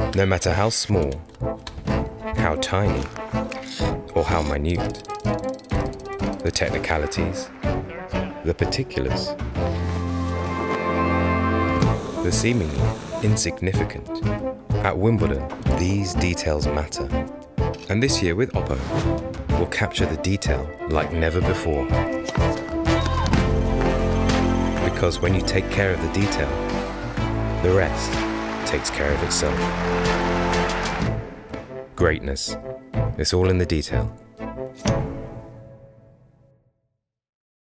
No matter how small, how tiny, or how minute, the technicalities, the particulars, the seemingly insignificant. At Wimbledon, these details matter. And this year with Oppo, we'll capture the detail like never before. Because when you take care of the detail, the rest takes care of itself. Greatness. It's all in the detail.